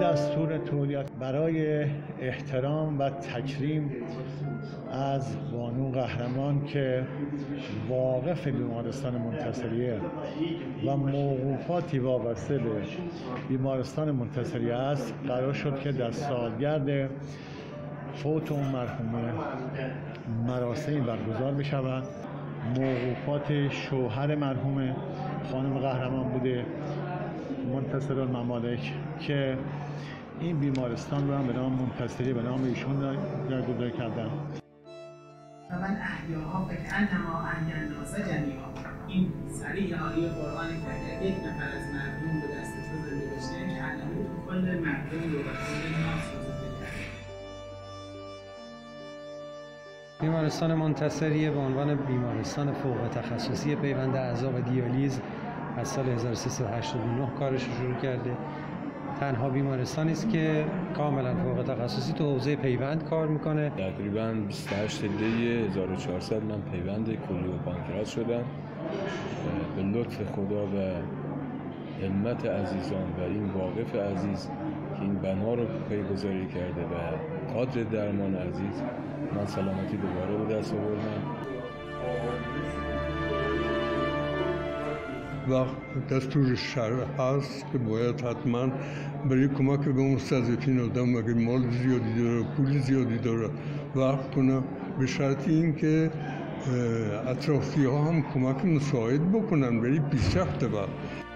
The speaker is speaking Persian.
دستور تولیت برای احترام و تکریم از بانو قهرمان که واقف بیمارستان منتصریه و موقوفاتی وابسته به بیمارستان منتصریه است، قرار شد که در سالگرد فوت اون مرحومه مراسمی برگزار بشود. موقوفات شوهر مرحومه خانم قهرمان بوده، منتصرالممالک، که این بیمارستان رو هم به نام منتصری به نام ایشون جایگزین کردن. و من احیاها فکأنما احیانا جمیعا. این صریح آیه قرآن که یک نفر از مردم به دست تو زنده بشه که علمی تو کل مردم رو به کل ناس رو زنده کرده. بیمارستان منتصریه به عنوان بیمارستان فوق تخصصی پیوند اعضا و دیالیز از سال 1389 کارش رو شروع کرده. تنها بیمارستانی است که کاملا فوق تخصصی تو حوزه پیوند کار میکنه. تقریبا 28 دی 1400 من پیوند کلیه و پانکراس شدم. به لطف خدا و همت عزیزان و این واقف عزیز که این بنا رو پیگذاری کرده و کادر درمان عزیز، من سلامتی دوباره به دست آوردم. وقت دستور شرع هست که باید حتما برای کمک به مستضعفین آدم اگر مال زیادی داره، پول زیادی داره، وقت کنه، به شرط این که اطرافی ها هم کمک مساعد بکنن برای پیشرفت.